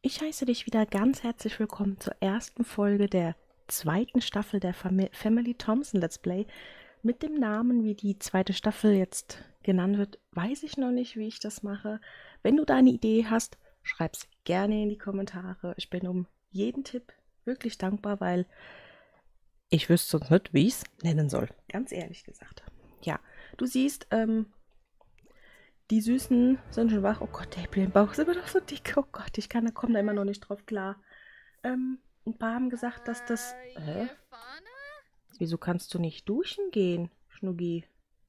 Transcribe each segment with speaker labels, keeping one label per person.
Speaker 1: Ich heiße dich wieder ganz herzlich willkommen zur ersten Folge der zweiten Staffel der Family Thompson Let's Play. Mit dem Namen, wie die zweite Staffel jetzt genannt wird, weiß ich noch nicht, wie ich das mache. Wenn du da eine Idee hast, schreib's gerne in die Kommentare. Ich bin um jeden Tipp wirklich dankbar, weil ich wüsste sonst nicht, wie ich es nennen soll. Ganz ehrlich gesagt. Ja, du siehst, die Süßen sind schon wach. Oh Gott, der Bauch ist immer noch so dick. Oh Gott, komme da immer noch nicht drauf klar. Ein paar haben gesagt, dass das... Wieso kannst du nicht duschen gehen, Schnuggi?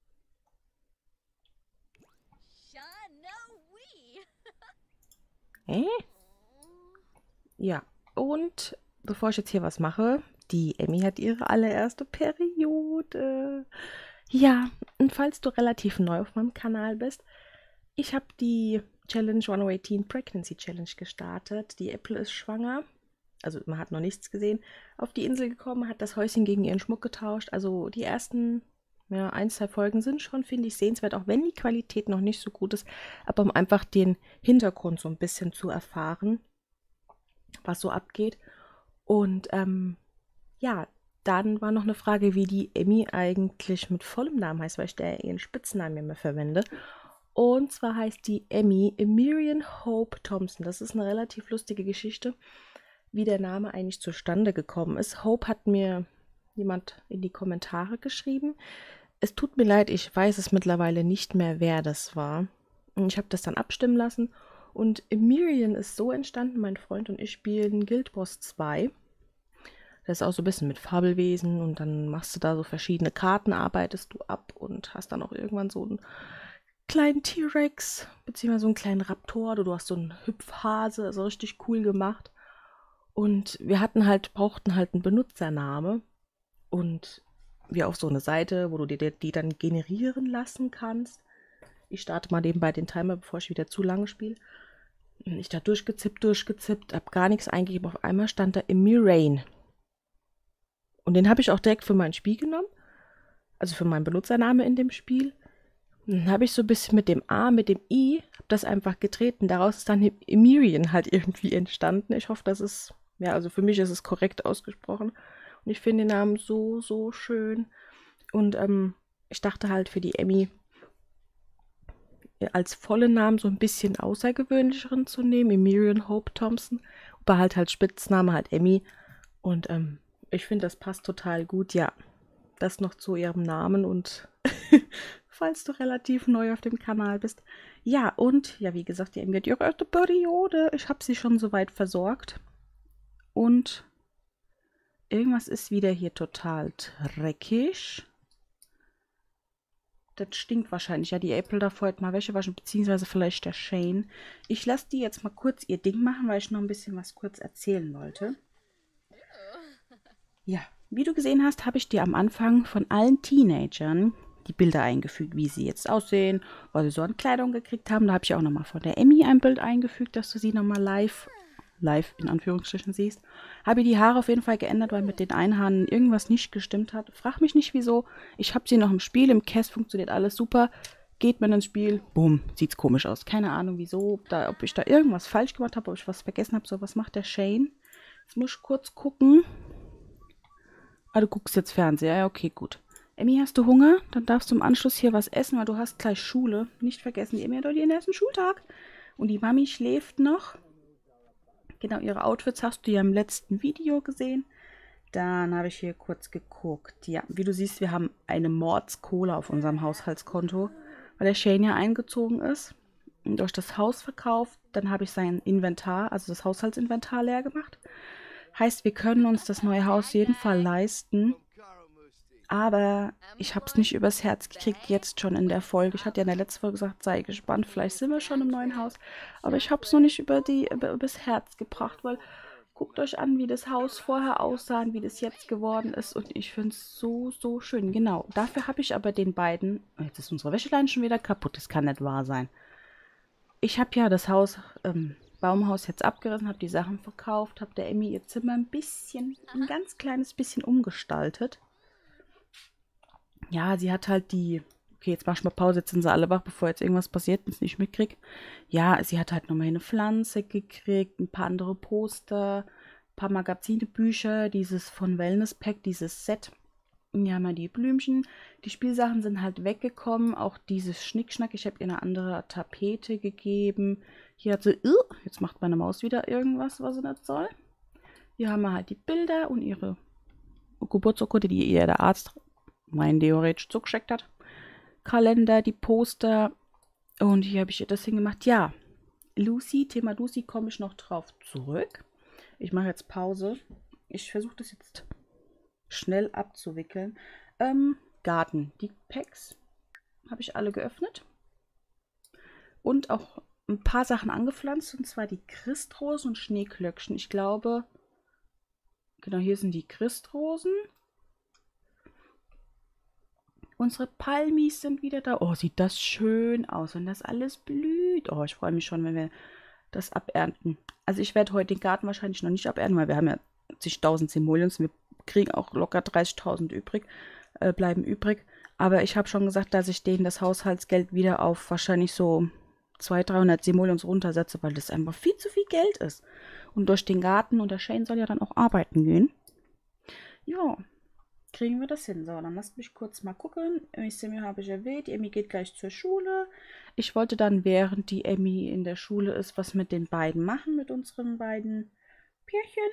Speaker 1: Hä? Ja, und bevor ich jetzt hier was mache, die Emmy hat ihre allererste Periode. Ja, und falls du relativ neu auf meinem Kanal bist, ich habe die Challenge 118 Pregnancy Challenge gestartet. Die Apple ist schwanger. Also man hat noch nichts gesehen. Auf die Insel gekommen, hat das Häuschen gegen ihren Schmuck getauscht. Also die ersten, ja, 1, 2 Folgen sind schon, finde ich, sehenswert, auch wenn die Qualität noch nicht so gut ist. Aber um einfach den Hintergrund so ein bisschen zu erfahren, was so abgeht. Und ja, dann war noch eine Frage, wie die Emmy eigentlich mit vollem Namen heißt, weil ich da ihren Spitznamen immer verwende. Und zwar heißt die Emmy Miriam Hope Thompson. Das ist eine relativ lustige Geschichte, wie der Name eigentlich zustande gekommen ist. Hope hat mir jemand in die Kommentare geschrieben. Es tut mir leid, ich weiß es mittlerweile nicht mehr, wer das war. Und ich habe das dann abstimmen lassen. Und Miriam ist so entstanden, mein Freund und ich spielen Guild Wars 2. Das ist auch so ein bisschen mit Fabelwesen und dann machst du da so verschiedene Karten, arbeitest du ab und hast dann auch irgendwann so einen kleinen T-Rex, beziehungsweise so einen kleinen Raptor, du hast so einen Hüpfhase, also richtig cool gemacht. Und wir brauchten halt einen Benutzername und wir auf so eine Seite, wo du dir die dann generieren lassen kannst. Ich starte mal nebenbei den Timer, bevor ich wieder zu lange spiele. Ich da durchgezippt, hab gar nichts eingegeben. Auf einmal stand da Mirain. Und den habe ich auch direkt für mein Spiel genommen. Also für meinen Benutzername in dem Spiel. Dann habe ich so ein bisschen mit dem A, mit dem I, habe das einfach getreten. Daraus ist dann Miriam halt irgendwie entstanden. Ich hoffe, das ist, ja, also für mich ist es korrekt ausgesprochen. Und ich finde den Namen so, so schön. Und ich dachte halt für die Emmy als vollen Namen so ein bisschen außergewöhnlicheren zu nehmen, Miriam Hope Thompson. Aber halt Spitzname halt Emmy. Und ich finde, das passt total gut, ja. Das noch zu ihrem Namen und falls du relativ neu auf dem Kanal bist. Ja, und ja, wie gesagt, die Emmy hat ihre erste Periode. Ich habe sie schon soweit versorgt. Und irgendwas ist wieder hier total dreckig. Das stinkt wahrscheinlich. Ja, die April davor hat mal Wäsche waschen, beziehungsweise vielleicht der Shane. Ich lasse die jetzt mal kurz ihr Ding machen, weil ich noch ein bisschen was kurz erzählen wollte. Ja, wie du gesehen hast, habe ich dir am Anfang von allen Teenagern die Bilder eingefügt, wie sie jetzt aussehen, was sie so an Kleidung gekriegt haben. Da habe ich auch nochmal von der Emmy ein Bild eingefügt, dass du sie nochmal live in Anführungsstrichen siehst. Habe die Haare auf jeden Fall geändert, weil mit den Einhaaren irgendwas nicht gestimmt hat. Frag mich nicht wieso. Ich habe sie noch im Spiel, im Cast funktioniert alles super. Geht man ins Spiel, boom, sieht's komisch aus. Keine Ahnung wieso, ob ich da irgendwas falsch gemacht habe, ob ich was vergessen habe. So, was macht der Shane? Jetzt muss ich kurz gucken. Ah, du guckst jetzt Fernseher. Ja, okay, gut. Emmy, hast du Hunger? Dann darfst du im Anschluss hier was essen, weil du hast gleich Schule. Nicht vergessen, die Emmy hat heute ihren ersten Schultag. Und die Mami schläft noch. Genau, ihre Outfits hast du ja im letzten Video gesehen. Dann habe ich hier kurz geguckt. Ja, wie du siehst, wir haben eine Mordskohle auf unserem Haushaltskonto, weil der Shane ja eingezogen ist und durch das Haus verkauft. Dann habe ich sein Inventar, also das Haushaltsinventar leer gemacht. Heißt, wir können uns das neue Haus auf jeden Fall leisten. Aber ich habe es nicht übers Herz gekriegt, jetzt schon in der Folge. Ich hatte ja in der letzten Folge gesagt, sei gespannt, vielleicht sind wir schon im neuen Haus. Aber ich habe es noch nicht übers Herz gebracht, weil guckt euch an, wie das Haus vorher aussah und wie das jetzt geworden ist. Und ich finde es so, so schön. Genau, dafür habe ich aber den beiden... Jetzt ist unsere Wäscheleine schon wieder kaputt, das kann nicht wahr sein. Ich habe ja das Baumhaus jetzt abgerissen, habe die Sachen verkauft, habe der Emmy ihr Zimmer ein ganz kleines bisschen umgestaltet. Ja, sie hat halt die Okay, jetzt mach ich mal Pause, jetzt sind sie alle wach, bevor jetzt irgendwas passiert und ich es nicht mitkriege. Ja, sie hat halt nochmal eine Pflanze gekriegt, ein paar andere Poster, ein paar Magazine, Bücher, dieses von Wellness Pack, dieses Set. Ja, mal die Blümchen. Die Spielsachen sind halt weggekommen. Auch dieses Schnickschnack. Ich habe ihr eine andere Tapete gegeben. Hier hat sie, jetzt macht meine Maus wieder irgendwas, was sie nicht soll. Hier haben wir halt die Bilder und ihre Geburtsurkunde, die ihr der Arzt mein theoretisch zugeschickt hat. Kalender, die Poster. Und hier habe ich ihr das hingemacht. Ja, Lucy, Thema Lucy, komme ich noch drauf zurück. Ich mache jetzt Pause. Ich versuche das jetzt schnell abzuwickeln. Garten. Die Packs habe ich alle geöffnet. Und auch ein paar Sachen angepflanzt. Und zwar die Christrosen und Schneeglöckchen. Ich glaube, genau hier sind die Christrosen. Unsere Palmis sind wieder da. Oh, sieht das schön aus, wenn das alles blüht. Oh, ich freue mich schon, wenn wir das abernten. Also ich werde heute den Garten wahrscheinlich noch nicht abernten, weil wir haben ja zigtausend Simoleons. Wir kriegen auch locker 30.000 übrig, bleiben übrig. Aber ich habe schon gesagt, dass ich denen das Haushaltsgeld wieder auf wahrscheinlich so 200, 300 Simoleons runtersetze, weil das einfach viel zu viel Geld ist. Und durch den Garten und der Shane soll ja dann auch arbeiten gehen. Ja, kriegen wir das hin. So, dann lasst mich kurz mal gucken. Emmy habe ich erwähnt. Die Emmy geht gleich zur Schule. Ich wollte dann, während die Emmy in der Schule ist, was mit den beiden machen, mit unseren beiden Pärchen.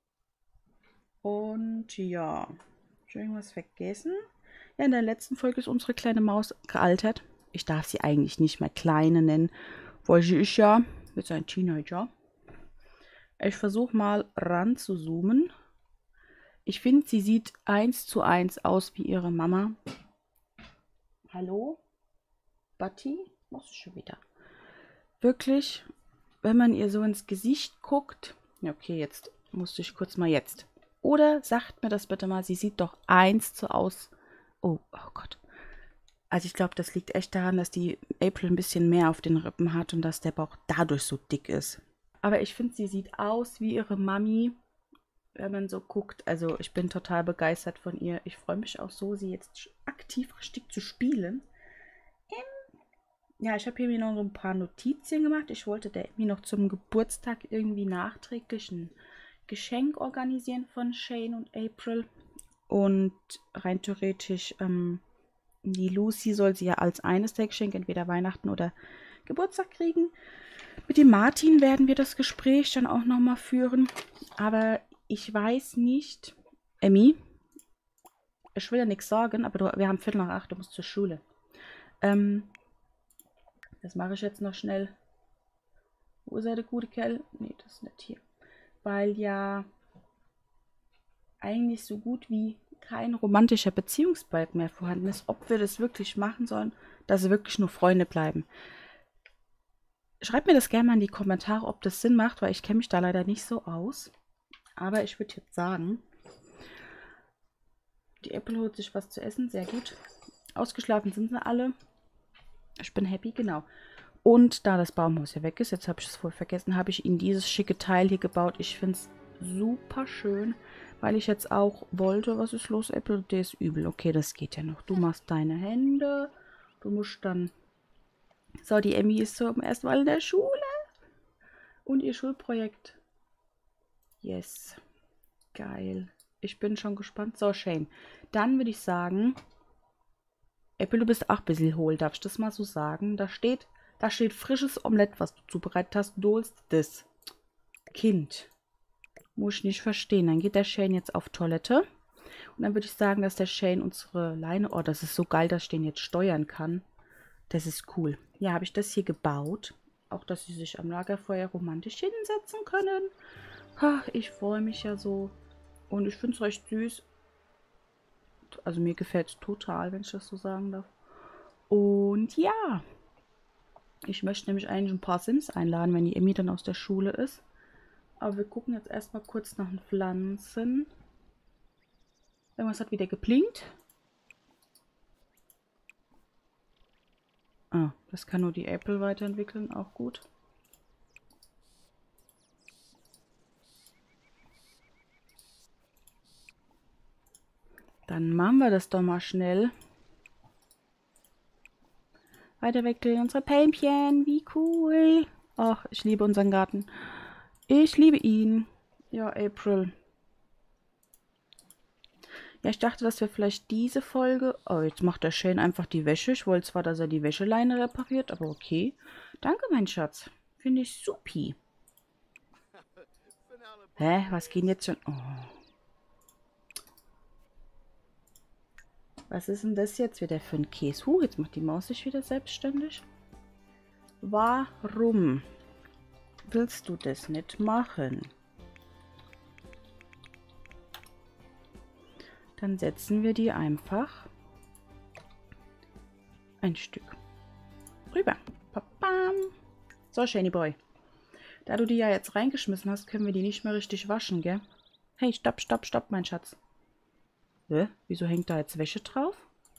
Speaker 1: Und ja, habe ich irgendwas vergessen? Ja, in der letzten Folge ist unsere kleine Maus gealtert. Ich darf sie eigentlich nicht mehr Kleine nennen, weil sie ist ja jetzt ein Teenager. Ich versuche mal ran zu zoomen. Ich finde, sie sieht 1:1 aus wie ihre Mama. Hallo? Batti? Was ist schon wieder? Wirklich, wenn man ihr so ins Gesicht guckt. Ja, okay, jetzt musste ich kurz mal jetzt. Oder sagt mir das bitte mal, sie sieht doch 1:1 aus. Oh Gott. Also ich glaube, das liegt echt daran, dass die April ein bisschen mehr auf den Rippen hat und dass der Bauch dadurch so dick ist. Aber ich finde, sie sieht aus wie ihre Mami, wenn man so guckt. Also ich bin total begeistert von ihr. Ich freue mich auch so, sie jetzt aktiv richtig zu spielen. Ja, ich habe hier mir noch so ein paar Notizien gemacht. Ich wollte der Emmy noch zum Geburtstag irgendwie nachträglich ein Geschenk organisieren von Shane und April. Und rein theoretisch, die Lucy soll sie ja als eines der Geschenke, entweder Weihnachten oder Geburtstag kriegen. Mit dem Martin werden wir das Gespräch dann auch nochmal führen. Aber ich weiß nicht. Emmy, ich will ja nichts sagen, aber wir haben 7:45, du musst zur Schule. Das mache ich jetzt noch schnell. Wo ist er, der gute Kerl? Nee, das ist nicht hier. Weil ja eigentlich so gut wie kein romantischer Beziehungsbalg mehr vorhanden ist, ob wir das wirklich machen sollen, dass sie wirklich nur Freunde bleiben. Schreibt mir das gerne mal in die Kommentare, ob das Sinn macht, weil ich kenne mich da leider nicht so aus. Aber ich würde jetzt sagen, die Apple holt sich was zu essen, sehr gut. Ausgeschlafen sind sie alle. Ich bin happy, genau. Und da das Baumhaus ja weg ist, jetzt habe ich es voll vergessen, habe ich ihnen dieses schicke Teil hier gebaut. Ich finde es super schön, weil ich jetzt auch wollte, was ist los, Apple? Der ist übel. Okay, das geht ja noch. Du machst deine Hände. Du musst dann... So, die Emmy ist zum ersten Mal in der Schule. Und ihr Schulprojekt. Yes. Geil. Ich bin schon gespannt. So, Shane. Dann würde ich sagen... Apple, du bist auch ein bisschen hohl, darf ich das mal so sagen? Da steht frisches Omelett, was du zubereitet hast. Du holst das. Kind. Muss ich nicht verstehen. Dann geht der Shane jetzt auf Toilette. Und dann würde ich sagen, dass der Shane unsere Leine... Oh, das ist so geil, dass ich den jetzt steuern kann. Das ist cool. Ja, habe ich das hier gebaut. Auch, dass sie sich am Lagerfeuer romantisch hinsetzen können. Ach, ich freue mich ja so. Und ich finde es recht süß. Also mir gefällt es total, wenn ich das so sagen darf. Und ja, ich möchte nämlich eigentlich ein paar Sims einladen, wenn die Emmy dann aus der Schule ist. Aber wir gucken jetzt erstmal kurz nach den Pflanzen. Irgendwas hat wieder geblinkt. Ah, das kann nur die Apple weiterentwickeln, auch gut. Dann machen wir das doch mal schnell.
Speaker 2: Weiter wegdrehen unsere Pämchen. Wie cool. Ach, ich liebe unseren Garten. Ich liebe ihn. Ja, April. Ja, ich dachte, dass wir vielleicht diese Folge... Oh, jetzt macht der Shane einfach die Wäsche. Ich wollte zwar, dass er die Wäscheleine repariert, aber okay. Danke, mein Schatz. Finde ich supi. Hä? Was geht jetzt schon... Oh. Was ist denn das jetzt wieder für ein Käse? Jetzt macht die Maus sich wieder selbstständig. Warum willst du das nicht machen? Dann setzen wir die einfach ein Stück rüber. Papam. So, Shany Boy. Da du die ja jetzt reingeschmissen hast, können wir die nicht mehr richtig waschen, gell? Hey, stopp, stopp, stopp, mein Schatz. Hä? Wieso hängt da jetzt Wäsche drauf?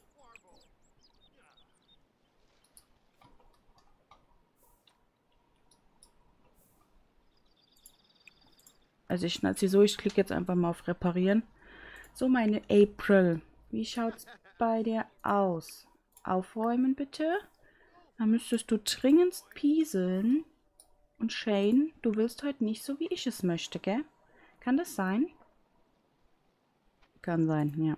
Speaker 2: Also ich schneide sie so, ich klicke jetzt einfach mal auf Reparieren. So, meine April. Wie schaut's bei dir aus? Aufräumen bitte. Dann müsstest du dringendst pieseln. Und Shane, du willst heute nicht so, wie ich es möchte, gell? Kann das sein? Kann sein, ja.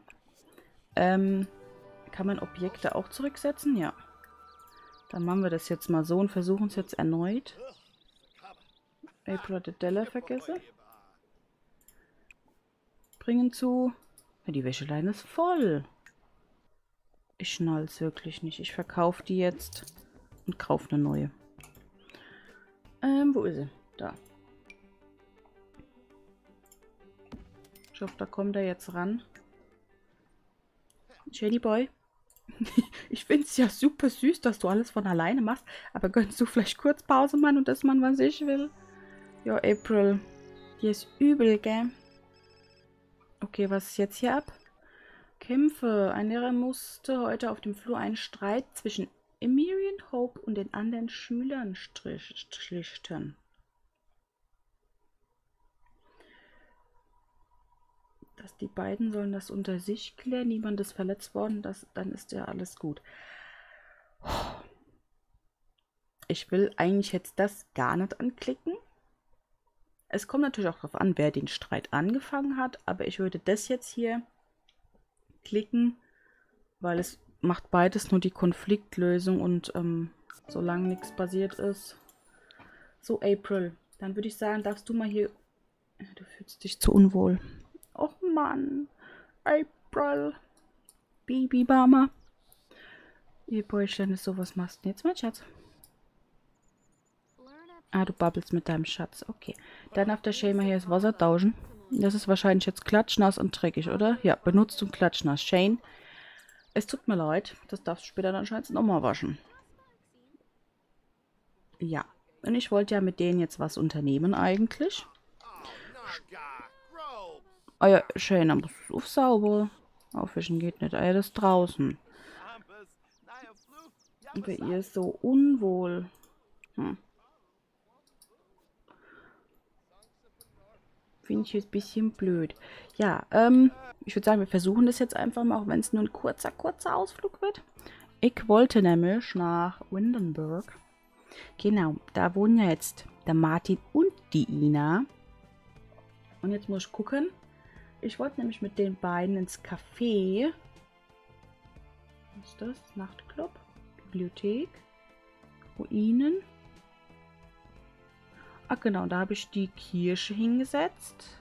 Speaker 2: Kann man Objekte auch zurücksetzen? Ja. Dann machen wir das jetzt mal so und versuchen es jetzt erneut. April hat die Delle vergessen. Bringen zu... Ja, die Wäscheleine ist voll. Ich schnall es wirklich nicht. Ich verkaufe die jetzt und kaufe eine neue. Wo ist sie? Da. Ich hoffe, da kommt er jetzt ran. Shady Boy. Ich finde es ja super süß, dass du alles von alleine machst. Aber gönnst du vielleicht kurz Pause, Mann, und das, Mann, was ich will? Ja, April. Die ist übel, gell? Okay, was ist jetzt hier ab? Kämpfe. Ein Lehrer musste heute auf dem Flur einen Streit zwischen Emirian Hope und den anderen Schülern schlichten. Dass die beiden sollen das unter sich klären. Niemand ist verletzt worden. Dann ist ja alles gut. Ich will eigentlich jetzt das gar nicht anklicken. Es kommt natürlich auch darauf an, wer den Streit angefangen hat. Aber ich würde das jetzt hier klicken, weil es macht beides nur die Konfliktlösung und solange nichts passiert ist. So, April, dann würde ich sagen, darfst du mal hier... Du fühlst dich zu unwohl. Och Mann, April, Babymama. Ihr Bäuchlein ist so, was machst du jetzt, mein Schatz? Ah, du babbelst mit deinem Schatz. Okay. Dann darf der Shane mal hier das Wasser tauschen. Das ist wahrscheinlich jetzt klatschnass und dreckig, oder? Ja, benutzt und klatschnass. Shane, es tut mir leid. Das darfst du später dann anscheinend nochmal waschen. Ja. Und ich wollte ja mit denen jetzt was unternehmen eigentlich. Ah ja, Shane, dann musst du es aufsauber. Aufwischen geht nicht. Ah ja, das ist draußen. Aber ihr ist so unwohl. Finde ich jetzt ein bisschen blöd. Ja, ich würde sagen, wir versuchen das jetzt einfach mal, auch wenn es nur ein kurzer Ausflug wird. Ich wollte nämlich nach Windenburg. Genau, da wohnen ja jetzt der Martin und die Ina. Und jetzt muss ich gucken. Ich wollte nämlich mit den beiden ins Café. Was ist das? Nachtclub? Bibliothek? Ruinen? Ach genau, da habe ich die Kirche hingesetzt.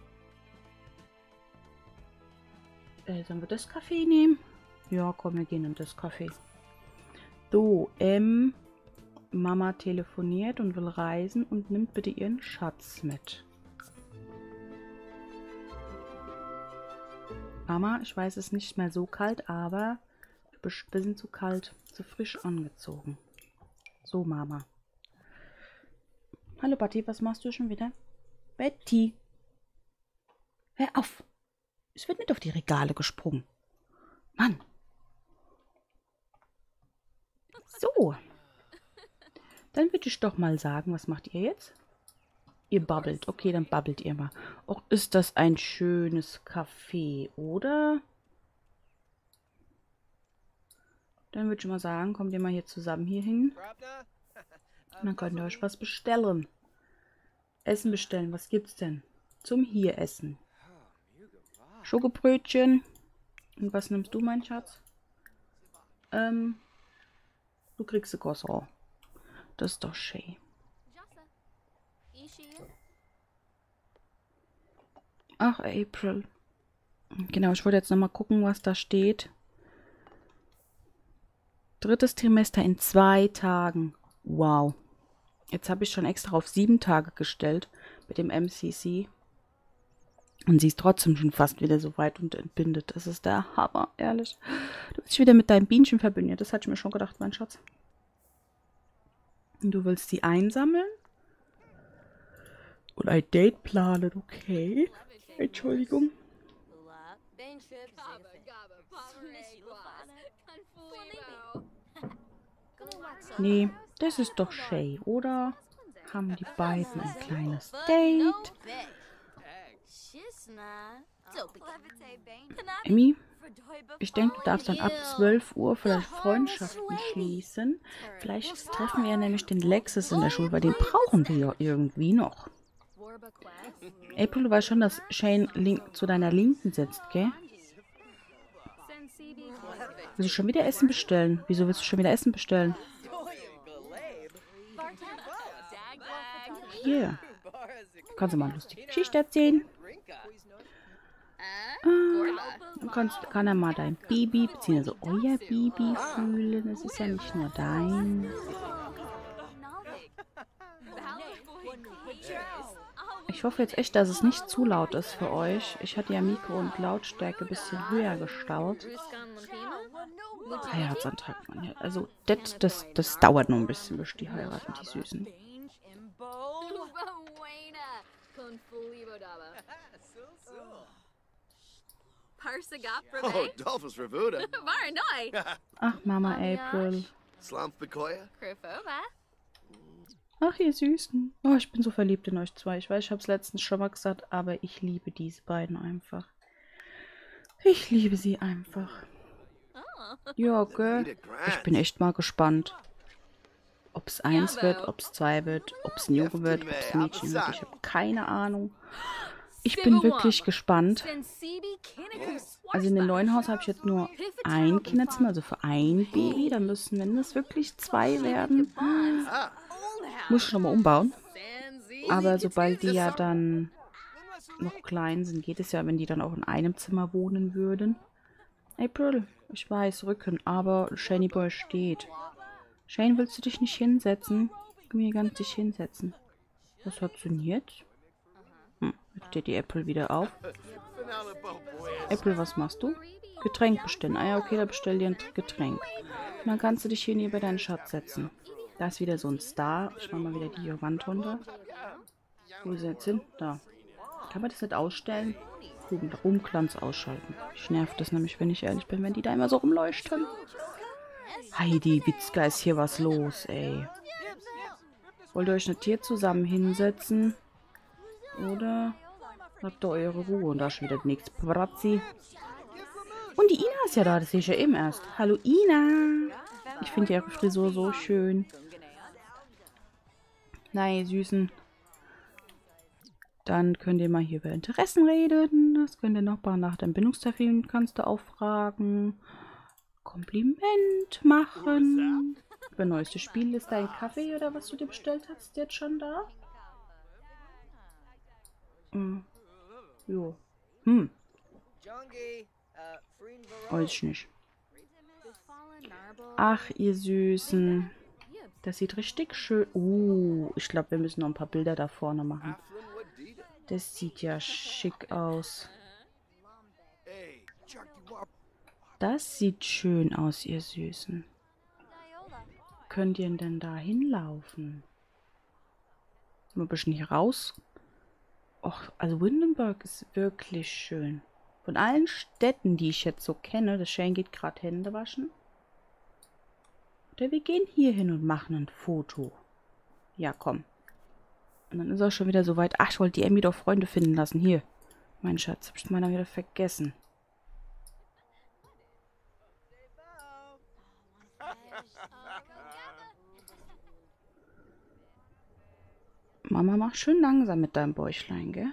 Speaker 2: Sollen wir das Café nehmen? Ja, komm, wir gehen in das Café. So, Mama telefoniert und will reisen und nimmt bitte ihren Schatz mit. Mama, ich weiß, es ist nicht mehr so kalt, aber du bist ein bisschen zu kalt, zu frisch angezogen. So, Mama. Hallo, Betty, was machst du schon wieder? Betty. Hör auf. Es wird nicht auf die Regale gesprungen. Mann. So. Dann würde ich doch mal sagen, was macht ihr jetzt? Ihr babbelt. Okay, dann babbelt ihr mal. Och, ist das ein schönes Café, oder? Dann würde ich mal sagen, kommt ihr mal hier zusammen hier hin. Und dann könnt ihr euch was bestellen. Essen bestellen. Was gibt's denn? Zum hier essen. Schokobrötchen. Und was nimmst du, mein Schatz? Du kriegst ein Croissant. Das ist doch schön. Ach, April. Genau, ich wollte jetzt nochmal gucken, was da steht. 3. Trimester in 2 Tagen. Wow. Jetzt habe ich schon extra auf 7 Tage gestellt mit dem MCC. Und sie ist trotzdem schon fast wieder so weit und entbindet. Das ist der Hammer, ehrlich. Du bist wieder mit deinem Bienchen verbündet. Das hatte ich mir schon gedacht, mein Schatz. Und du willst sie einsammeln? Und ein Date planen, okay. Entschuldigung. Nee, das ist doch Shay, oder? Haben die beiden ein kleines Date? Emmy, ich denke, du darfst dann ab 12 Uhr vielleicht Freundschaften schließen. Vielleicht treffen wir ja nämlich den Lexus in der Schule, weil den brauchen wir ja irgendwie noch. April, du weißt schon, dass Shane zu deiner Linken sitzt, gell? Willst du schon wieder Essen bestellen? Wieso willst du schon wieder Essen bestellen? Hier. Kannst du mal eine lustige Geschichte erzählen? Dann kann er mal dein Baby, beziehungsweise euer Baby fühlen. Es ist ja nicht nur dein. Ich hoffe jetzt echt, dass es nicht zu laut ist für euch. Ich hatte ja Mikro und Lautstärke ein bisschen höher gestellt. Heiratsantrag, Mann. Also, das dauert noch ein bisschen, bis die heiraten, die Süßen.
Speaker 3: Oh, Dolphus Revuda.
Speaker 2: Ach, Mama April. Ach, ihr Süßen. Oh, ich bin so verliebt in euch zwei. Ich weiß, ich habe es letztens schon mal gesagt, aber ich liebe diese beiden einfach. Ich liebe sie einfach. Ja, gell? Ich bin echt mal gespannt. Ob es 1 wird, ob es 2 wird, ob es ein Junge wird, ob es ein Mädchen wird. Ich habe keine Ahnung. Ich bin wirklich gespannt. Also in dem neuen Haus habe ich jetzt nur ein Kinderzimmer, also für ein Baby. Da müssen, wenn das wirklich 2 werden, muss ich nochmal umbauen. Aber sobald die ja dann noch klein sind, geht es ja, wenn die dann auch in einem Zimmer wohnen würden. April, ich weiß, Rücken, aber Shany Boy steht. Shane, willst du dich nicht hinsetzen? Komm hier ganz dich hinsetzen. Was hat denn jetzt? Jetzt steht die April wieder auf. April, was machst du? Getränk bestellen. Ah ja, okay, da bestell dir ein Getränk. Und dann kannst du dich hier neben deinen Schatz setzen. Da ist wieder so ein Star. Ich mach mal wieder die Wand runter. Wo ist er jetzt hin? Da. Kann man das nicht ausstellen? Rumglanz ausschalten. Ich nervt das nämlich, wenn ich ehrlich bin, wenn die da immer so rumleuchten. Heidi, Witzka, ist hier was los, ey. Wollt ihr euch nicht hier zusammen hinsetzen? Oder habt ihr eure Ruhe? Und da ist wieder der nächste Paparazzi. Und die Ina ist ja da, das sehe ich ja eben erst. Hallo Ina. Ich finde ihre Frisur so schön. Nein, ihr Süßen. Dann könnt ihr mal hier über Interessen reden. Das könnt ihr noch mal nach dem Bindungstermin kannst du auch fragen. Kompliment machen. Über neueste Spiel ist dein Kaffee oder was du dir bestellt hast jetzt schon da? Jo. Weiß ich nicht. Ach, ihr Süßen. Das sieht richtig schön. Ich glaube, wir müssen noch ein paar Bilder da vorne machen. Das sieht ja schick aus. Das sieht schön aus, ihr Süßen. Könnt ihr denn da hinlaufen? Mal ein bisschen hier raus. Och, also Windenburg ist wirklich schön. Von allen Städten, die ich jetzt so kenne, das Shane geht gerade Hände waschen. Oder wir gehen hier hin und machen ein Foto. Ja, komm. Und dann ist auch schon wieder soweit. Ach, ich wollte die Emmy doch Freunde finden lassen. Hier. Mein Schatz, hab ich meiner wieder vergessen. Mama, mach schön langsam mit deinem Bäuchlein, gell?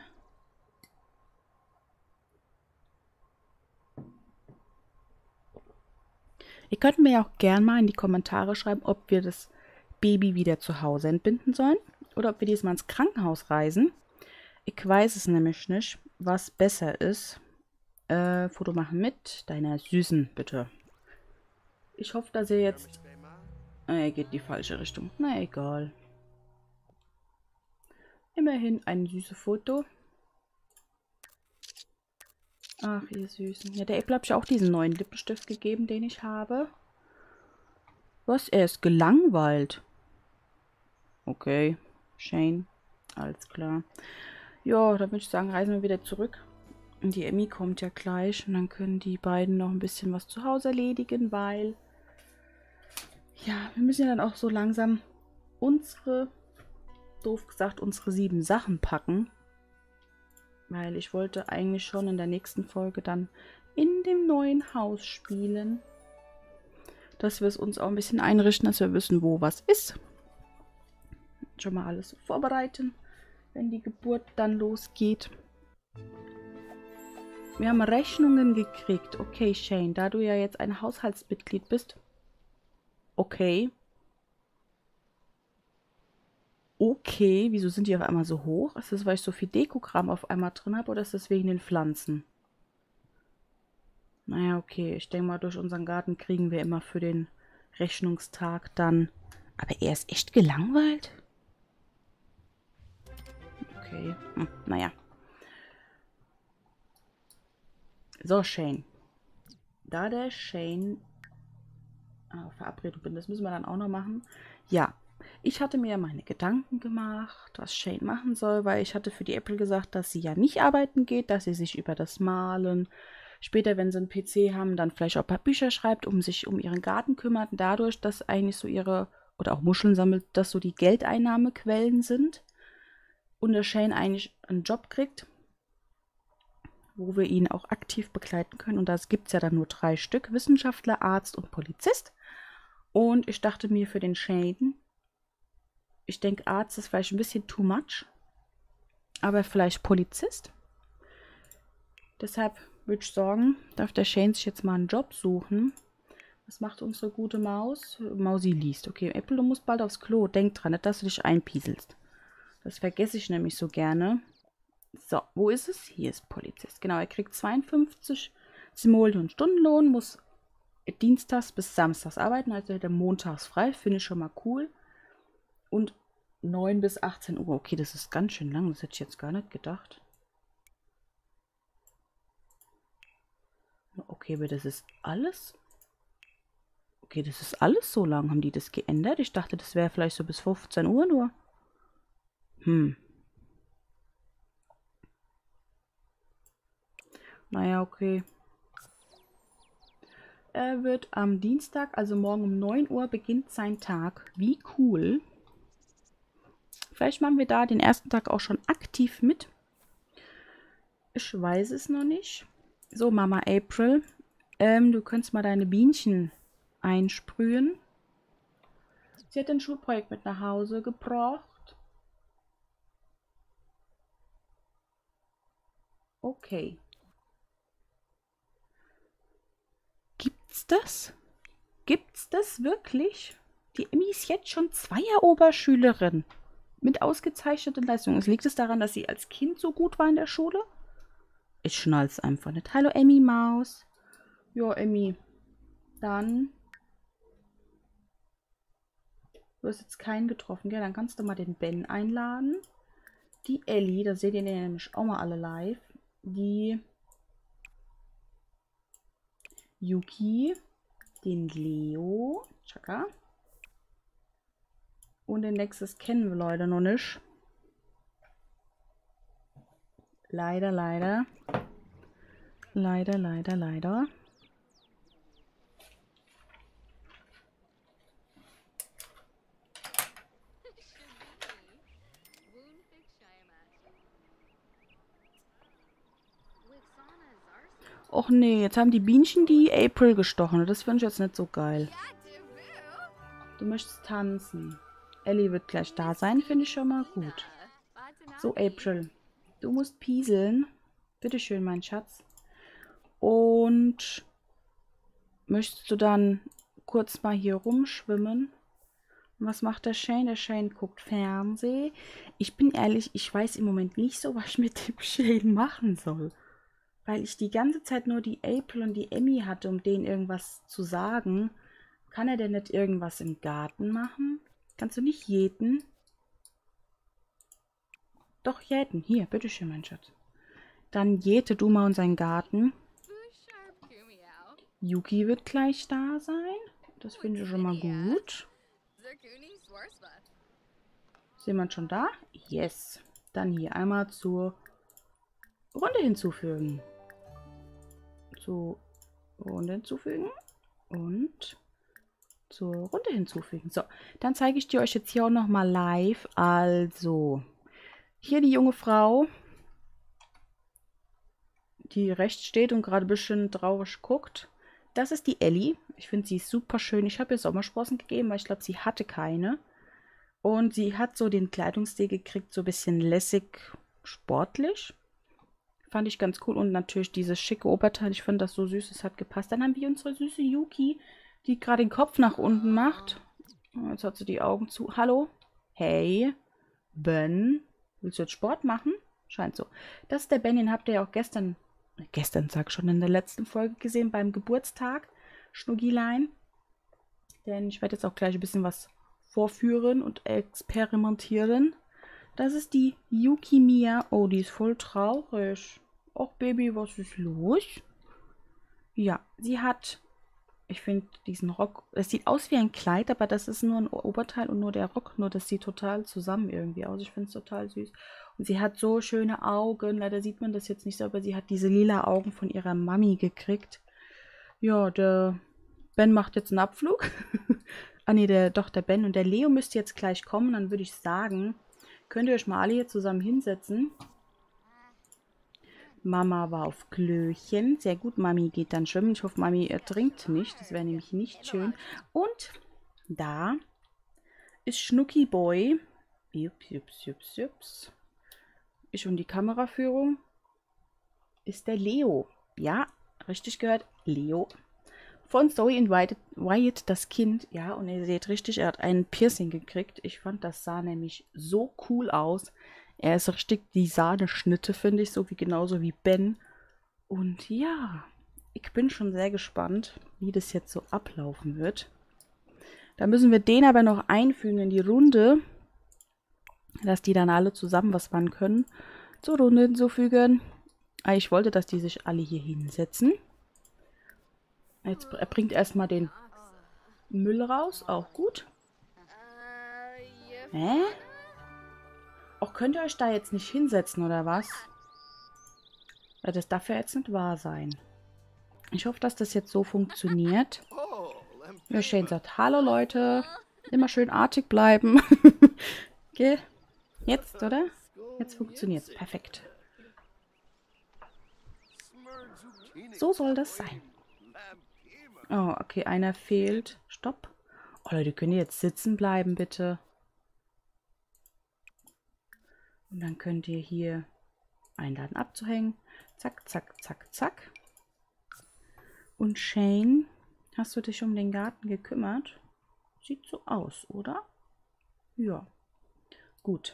Speaker 2: Ihr könnt mir ja auch gern mal in die Kommentare schreiben, ob wir das Baby wieder zu Hause entbinden sollen oder ob wir diesmal ins Krankenhaus reisen. Ich weiß es nämlich nicht, was besser ist. Foto machen mit deiner Süßen, bitte. Ich hoffe, dass ihr jetzt... er geht in die falsche Richtung. Na egal. Immerhin ein süßes Foto. Ach, ihr Süßen. Ja, der Apple hat ja auch diesen neuen Lippenstift gegeben, den ich habe. Was? Er ist gelangweilt. Okay. Shane. Alles klar. Ja, dann würde ich sagen, reisen wir wieder zurück. Und die Emmy kommt ja gleich. Und dann können die beiden noch ein bisschen was zu Hause erledigen, weil... ja, wir müssen ja dann auch so langsam unsere, doof gesagt, unsere 7 Sachen packen. Weil ich wollte eigentlich schon in der nächsten Folge dann in dem neuen Haus spielen. Dass wir es uns auch ein bisschen einrichten, dass wir wissen, wo was ist. Schon mal alles vorbereiten, wenn die Geburt dann losgeht. Wir haben Rechnungen gekriegt. Okay, Shane, da du ja jetzt ein Haushaltsmitglied bist. Okay. Okay, wieso sind die auf einmal so hoch? Ist das, weil ich so viel Dekokram auf einmal drin habe oder ist das wegen den Pflanzen? Naja, okay. Ich denke mal, durch unseren Garten kriegen wir immer für den Rechnungstag dann... aber er ist echt gelangweilt? Okay. Naja. So, Shane. Da der Shane... verabredet bin, das müssen wir dann auch noch machen. Ja. Ich hatte mir meine Gedanken gemacht, was Shane machen soll, weil ich hatte für die Apple gesagt, dass sie ja nicht arbeiten geht, dass sie sich über das Malen, später, wenn sie einen PC haben, dann vielleicht auch ein paar Bücher schreibt, sich um ihren Garten kümmert, und dadurch, dass eigentlich so ihre, oder auch Muscheln sammelt, dass so die Geldeinnahmequellen sind und der Shane eigentlich einen Job kriegt, wo wir ihn auch aktiv begleiten können. Und das gibt es ja dann nur 3 Stück, Wissenschaftler, Arzt und Polizist. Und ich dachte mir für den Shane, ich denke, Arzt ist vielleicht ein bisschen too much. Aber vielleicht Polizist. Deshalb würde ich sagen, darf der Shane sich jetzt mal einen Job suchen. Was macht unsere gute Maus? Mausi liest. Okay, Apple, du musst bald aufs Klo. Denk dran, nicht, dass du dich einpieselst. Das vergesse ich nämlich so gerne. So, wo ist es? Hier ist Polizist. Genau, er kriegt 52 Simoleon Stundenlohn, muss dienstags bis samstags arbeiten, also hätte er montags frei. Finde ich schon mal cool. Und 9 bis 18 Uhr. Okay, das ist ganz schön lang. Das hätte ich jetzt gar nicht gedacht. Okay, aber das ist alles... okay, das ist alles so lang. Haben die das geändert? Ich dachte, das wäre vielleicht so bis 15 Uhr nur. Naja, okay. Er wird am Dienstag, also morgen um 9 Uhr, beginnt sein Tag. Wie cool. Vielleicht machen wir da den ersten Tag auch schon aktiv mit. Ich weiß es noch nicht. So, Mama April. Du könntest mal deine Bienchen einsprühen. Sie hat ein Schulprojekt mit nach Hause gebracht. Okay. Gibt's das? Gibt's das wirklich? Die Emmy ist jetzt schon Zweier-Oberschülerin. Mit ausgezeichneten Leistungen. Liegt es daran, dass sie als Kind so gut war in der Schule? Ich schnall's einfach nicht. Hallo Emmy Maus. Ja, Emmy. Dann. Du hast jetzt keinen getroffen, gell? Dann kannst du mal den Ben einladen. Die Ellie, da seht ihr nämlich auch mal alle live. Die Yuki. Den Leo. Chaka. Und den nächstes kennen wir leider noch nicht. Leider, leider. Leider, leider, leider. Och nee, jetzt haben die Bienchen die April gestochen. Das finde ich jetzt nicht so geil. Du möchtest tanzen. Ellie wird gleich da sein, finde ich schon mal gut. So, April, du musst pieseln. Bitteschön, mein Schatz. Und möchtest du dann kurz mal hier rumschwimmen? Und was macht der Shane? Der Shane guckt Fernsehen. Ich bin ehrlich, ich weiß im Moment nicht so, was ich mit dem Shane machen soll. Weil ich die ganze Zeit nur die April und die Emmy hatte, um denen irgendwas zu sagen. Kann er denn nicht irgendwas im Garten machen? Kannst du nicht jäten? Doch, jäten. Hier, bitteschön, mein Schatz. Dann jäte du mal unseren Garten. Yuki wird gleich da sein. Das finde ich schon mal gut. Ist jemand schon da? Yes. Dann hier einmal zur Runde hinzufügen. Zur Runde hinzufügen. Und zur Runde hinzufügen. So, dann zeige ich dir euch jetzt hier auch nochmal live. Also, hier die junge Frau, die rechts steht und gerade ein bisschen traurig guckt. Das ist die Ellie. Ich finde, sie ist super schön. Ich habe ihr Sommersprossen gegeben, weil ich glaube, sie hatte keine. Und sie hat so den Kleidungsstil gekriegt, so ein bisschen lässig, sportlich. Fand ich ganz cool. Und natürlich dieses schicke Oberteil. Ich fand das so süß, es hat gepasst. Dann haben wir unsere süße Yuki, die gerade den Kopf nach unten macht. Jetzt hat sie die Augen zu. Hallo? Hey, Ben. Willst du jetzt Sport machen? Scheint so. Das ist der Ben, den habt ihr ja auch gestern sag schon, in der letzten Folge gesehen, beim Geburtstag. Schnuggilein. Denn ich werde jetzt auch gleich ein bisschen was vorführen und experimentieren. Das ist die Yuki Mia. Oh, die ist voll traurig. Och, Baby, was ist los? Ja, sie hat, ich finde diesen Rock, es sieht aus wie ein Kleid, aber das ist nur ein Oberteil und nur der Rock, nur das sieht total zusammen irgendwie aus. Ich finde es total süß. Und sie hat so schöne Augen, leider sieht man das jetzt nicht so, aber sie hat diese lila Augen von ihrer Mami gekriegt. Ja, der Ben macht jetzt einen Abflug. Ah nee, der Ben und der Leo müsste jetzt gleich kommen, dann würde ich sagen, könnt ihr euch mal alle hier zusammen hinsetzen. Mama war auf Klöchen. Sehr gut, Mami geht dann schwimmen. Ich hoffe, Mami ertrinkt nicht. Das wäre nämlich nicht schön. Und da ist Schnucki Boy. Jups, jups, jups, jups. Ist schon die Kameraführung. Ist der Leo. Ja, richtig gehört. Leo. Von Zoe in Wyatt, das Kind. Ja, und ihr seht richtig, er hat ein Piercing gekriegt. Ich fand, das sah nämlich so cool aus. Er ist richtig die Sahneschnitte, finde ich, so wie genauso wie Ben. Und ja, ich bin schon sehr gespannt, wie das jetzt so ablaufen wird. Da müssen wir den aber noch einfügen in die Runde, dass die dann alle zusammen was machen können. Zur Runde hinzufügen. Ich wollte, dass die sich alle hier hinsetzen. Jetzt er bringt erstmal den Müll raus. Auch gut. Hä? Auch könnt ihr euch da jetzt nicht hinsetzen, oder was? Ja, das darf ja jetzt nicht wahr sein. Ich hoffe, dass das jetzt so funktioniert. Ja, Shane sagt, hallo Leute. Immer schön artig bleiben. Okay. Jetzt, oder? Jetzt funktioniert es. Perfekt. So soll das sein. Oh, okay, einer fehlt. Stopp. Oh, Leute, könnt ihr jetzt sitzen bleiben, bitte? Und dann könnt ihr hier einladen abzuhängen. Zack, zack, zack, zack. Und Shane, hast du dich um den Garten gekümmert? Sieht so aus, oder? Ja. Gut.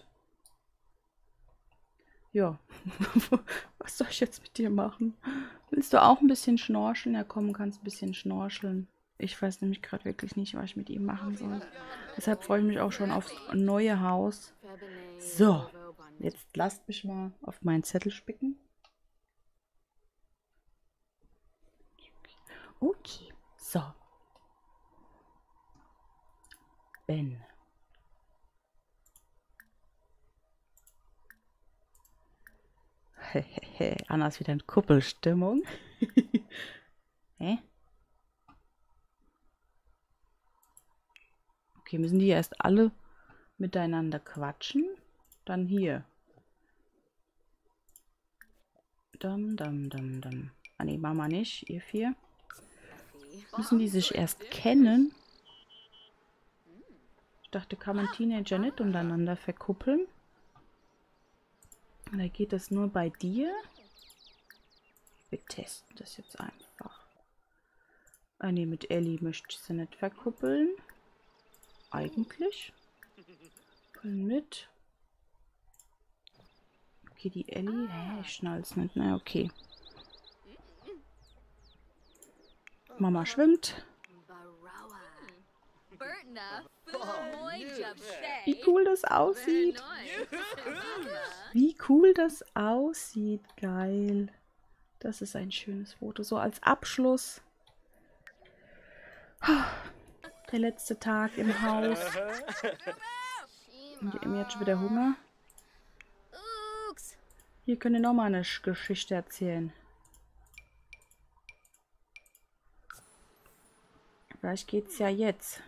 Speaker 2: Ja. Was soll ich jetzt mit dir machen? Willst du auch ein bisschen schnorcheln? Ja, komm, kannst ein bisschen schnorcheln. Ich weiß nämlich gerade wirklich nicht, was ich mit ihm machen soll. Deshalb freue ich mich auch schon aufs neue Haus. So, jetzt lasst mich mal auf meinen Zettel spicken. Okay, so. Ben. Anna ist wieder in Kuppelstimmung. Hä? Okay, müssen die erst alle miteinander quatschen? Dann hier. Dam, dam, dam, dam. Ah ne, Mama nicht, ihr vier. Müssen die sich erst kennen? Ich dachte, kann man Teenager nicht untereinander verkuppeln? Oder geht das nur bei dir? Wir testen das jetzt einfach. Ah ne, mit Ellie möchte ich sie nicht verkuppeln. Eigentlich. Mit. Okay, die Ellie. Hä, ich schnall's nicht. Na, okay. Mama schwimmt. Wie cool das aussieht. Wie cool das aussieht. Geil. Das ist ein schönes Foto. So als Abschluss. Der letzte Tag im Haus. Und die Emmy hat schon wieder Hunger. Hier könnt ihr nochmal eine Geschichte erzählen. Vielleicht geht's ja jetzt,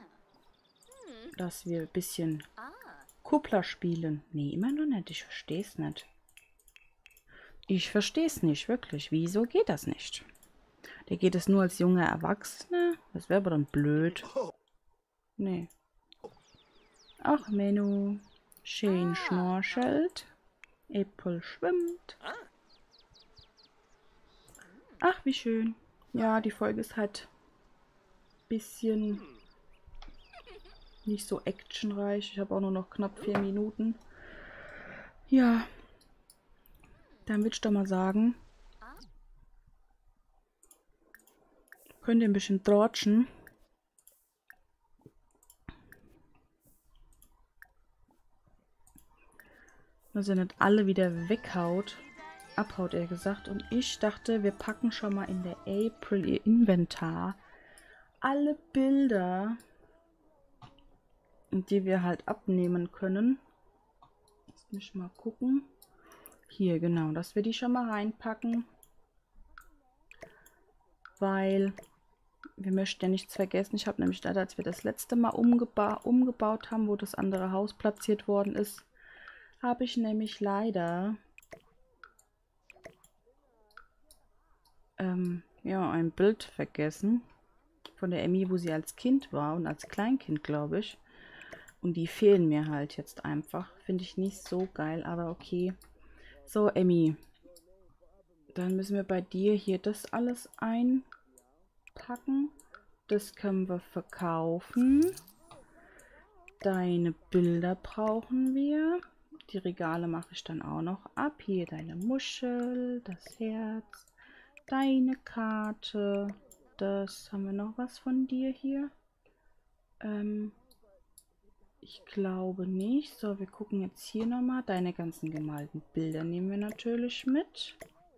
Speaker 2: dass wir ein bisschen Kuppler spielen. Nee, immer noch nicht. Ich verstehe es nicht. Ich verstehe es nicht, wirklich. Wieso geht das nicht? Der geht es nur als junger Erwachsener? Das wäre aber dann blöd. Nee. Ach, Menno. Shane schnorchelt. Apple schwimmt. Ach, wie schön. Ja, die Folge ist halt ein bisschen nicht so actionreich. Ich habe auch nur noch knapp 4 Minuten. Ja. Dann würde ich doch mal sagen, könnt ihr ein bisschen drotschen. Dass er nicht alle wieder weghaut. Abhaut, eher gesagt. Und ich dachte, wir packen schon mal in der April ihr Inventar alle Bilder, die wir halt abnehmen können. Lass mich mal gucken. Hier, genau, dass wir die schon mal reinpacken. Weil wir möchten ja nichts vergessen. Ich habe nämlich, als wir das letzte Mal umgebaut haben, wo das andere Haus platziert worden ist, habe ich nämlich leider ja, ein Bild vergessen von der Emmy, wo sie als Kind war und als Kleinkind, glaube ich. Und die fehlen mir halt jetzt einfach. Finde ich nicht so geil, aber okay. So, Emmy. Dann müssen wir bei dir hier das alles einpacken. Das können wir verkaufen. Deine Bilder brauchen wir. Die Regale mache ich dann auch noch ab. Hier deine Muschel, das Herz, deine Karte. Das haben wir noch was von dir hier. Ich glaube nicht. So, wir gucken jetzt hier nochmal. Deine ganzen gemalten Bilder nehmen wir natürlich mit.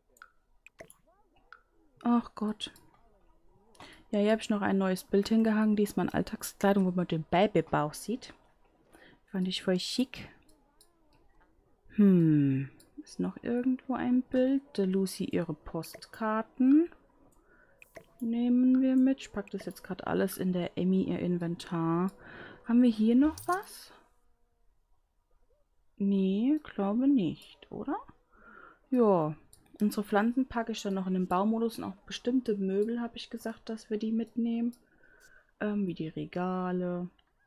Speaker 2: Ach Gott. Ja, hier habe ich noch ein neues Bild hingehangen. Diesmal in Alltagskleidung, wo man den Babybauch sieht. Fand ich voll schick. Ist noch irgendwo ein Bild? Der Lucy ihre Postkarten. Nehmen wir mit. Ich packe das jetzt gerade alles in der Emmy ihr Inventar. Haben wir hier noch was? Nee, glaube nicht, oder? Ja. Unsere Pflanzen packe ich dann noch in den Baumodus und auch bestimmte Möbel habe ich gesagt, dass wir die mitnehmen. Wie die Regale.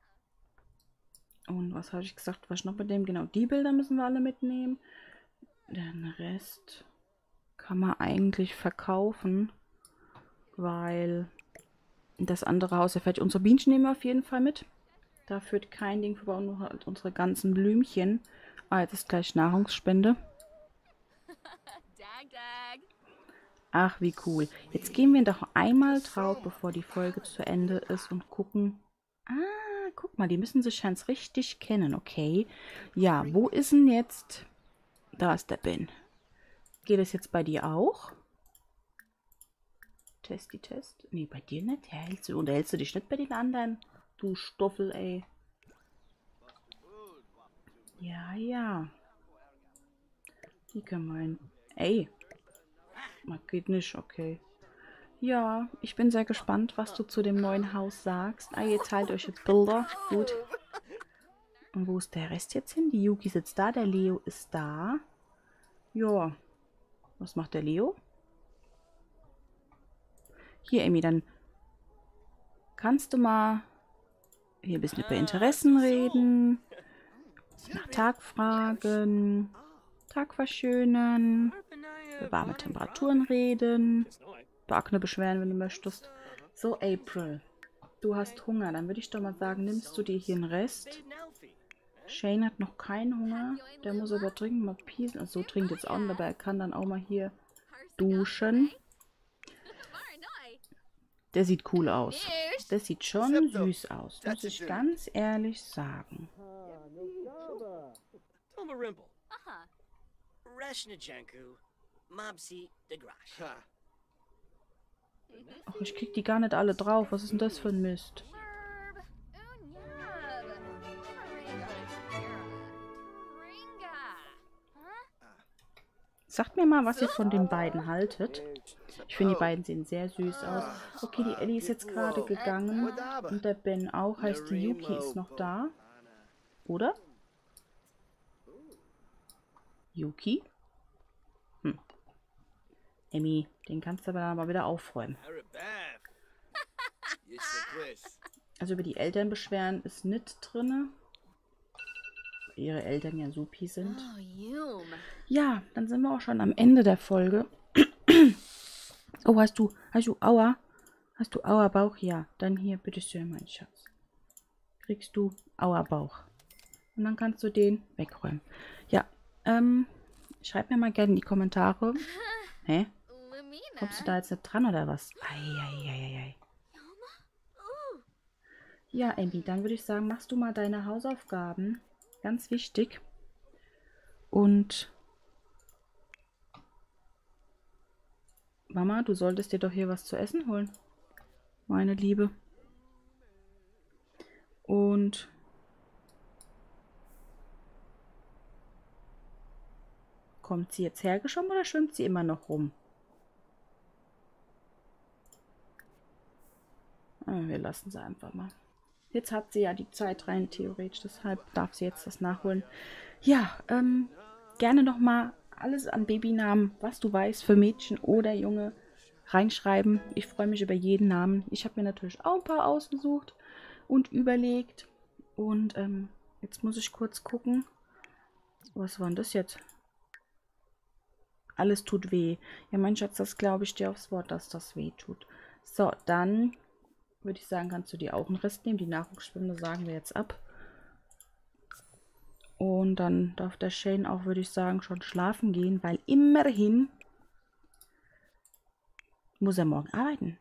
Speaker 2: Und was habe ich gesagt, was ich noch mitnehmen? Genau, die Bilder müssen wir alle mitnehmen. Den Rest kann man eigentlich verkaufen, weil das andere Haus erfährt. Unsere Bienchen nehmen wir auf jeden Fall mit. Da führt kein Ding vorbei, nur halt unsere ganzen Blümchen. Ah, jetzt ist gleich Nahrungsspende. Ach, wie cool. Jetzt gehen wir doch einmal drauf, bevor die Folge zu Ende ist und gucken. Ah, guck mal, die müssen sich scheinbar richtig kennen, okay. Ja, wo ist denn jetzt? Da ist der Ben. Geht es jetzt bei dir auch? Testi, Test. Nee, bei dir nicht. Unterhältst du dich nicht bei den anderen? Du Stoffel, ey. Ja, ja. Die können wir hin. Ey. Geht nicht, okay. Ja, ich bin sehr gespannt, was du zu dem neuen Haus sagst. Ah, ihr teilt euch jetzt Bilder. Gut. Und wo ist der Rest jetzt hin? Die Yuki sitzt da, der Leo ist da. Ja. Was macht der Leo? Hier, Emmy, dann kannst du mal hier ein bisschen über Interessen reden. Nach Tag fragen. Tag verschönern, über warme Temperaturen reden, über Akne beschweren, wenn du möchtest. So, April, du hast Hunger. Dann würde ich doch mal sagen, nimmst du dir hier einen Rest. Shane hat noch keinen Hunger. Der muss aber dringend mal piesen. Also so trinkt jetzt auch nicht, aber er kann dann auch mal hier duschen. Der sieht cool aus. Der sieht schon süß aus, muss ich ganz ehrlich sagen. Ach, ich krieg die gar nicht alle drauf. Was ist denn das für ein Mist? Sagt mir mal, was ihr von den beiden haltet. Ich finde, die beiden sehen sehr süß aus. Okay, die Ellie ist jetzt gerade gegangen. Und der Ben auch. Heißt, die Yuki ist noch da. Oder? Yuki? Emmy, den kannst du aber dann mal wieder aufräumen. Also über die Eltern beschweren ist nicht drin. Ihre Eltern ja supi sind. Ja, dann sind wir auch schon am Ende der Folge. Oh, hast du Aua? Hast du Aua Bauch? Ja, dann hier, bitteschön, mein Schatz. Kriegst du Aua Bauch. Und dann kannst du den wegräumen. Ja, schreib mir mal gerne in die Kommentare. Hä? Kommst du da jetzt nicht dran oder was? Eieieiei. Ja, Emmy, dann würde ich sagen, machst du mal deine Hausaufgaben. Ganz wichtig. Und Mama, du solltest dir doch hier was zu essen holen. Meine Liebe. Und kommt sie jetzt hergeschwommen oder schwimmt sie immer noch rum? Wir lassen sie einfach mal. Jetzt hat sie ja die Zeit rein, theoretisch. Deshalb darf sie jetzt das nachholen. Ja, gerne nochmal alles an Babynamen, was du weißt, für Mädchen oder Junge, reinschreiben. Ich freue mich über jeden Namen. Ich habe mir natürlich auch ein paar ausgesucht und überlegt. Und jetzt muss ich kurz gucken. Was war denn das jetzt? Alles tut weh. Ja, mein Schatz, das glaube ich dir aufs Wort, dass das weh tut. So, dann würde ich sagen, kannst du dir auch einen Rest nehmen. Die Nachwuchsschwimmer sagen wir jetzt ab. Und dann darf der Shane auch, würde ich sagen, schon schlafen gehen, weil immerhin muss er morgen arbeiten.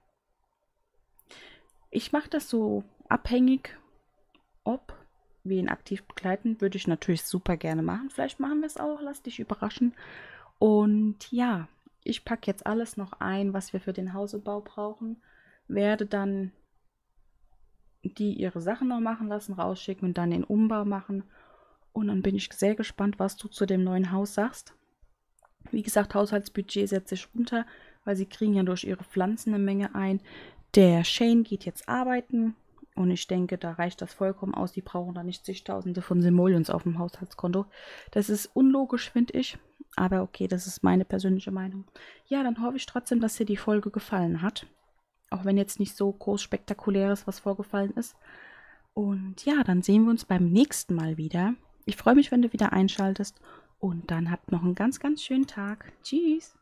Speaker 2: Ich mache das so abhängig, ob wir ihn aktiv begleiten. Würde ich natürlich super gerne machen. Vielleicht machen wir es auch, lass dich überraschen. Und ja, ich packe jetzt alles noch ein, was wir für den Hausbau brauchen. Werde dann die ihre Sachen noch machen lassen, rausschicken und dann den Umbau machen. Und dann bin ich sehr gespannt, was du zu dem neuen Haus sagst. Wie gesagt, Haushaltsbudget setzt sich runter, weil sie kriegen ja durch ihre Pflanzen eine Menge ein. Der Shane geht jetzt arbeiten und ich denke, da reicht das vollkommen aus. Die brauchen da nicht zigtausende von Simoleons auf dem Haushaltskonto. Das ist unlogisch, finde ich. Aber okay, das ist meine persönliche Meinung. Ja, dann hoffe ich trotzdem, dass dir die Folge gefallen hat. Auch wenn jetzt nicht so groß spektakuläres was vorgefallen ist. Und ja, dann sehen wir uns beim nächsten Mal wieder. Ich freue mich, wenn du wieder einschaltest. Und dann habt noch einen ganz, ganz schönen Tag. Tschüss.